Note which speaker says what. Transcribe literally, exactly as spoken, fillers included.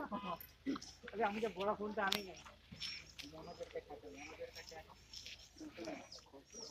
Speaker 1: अरे हम जब बड़ा फूल तो आने ही है। दोनों पेड़ पे खाते हैं, दोनों पेड़ पे क्या है?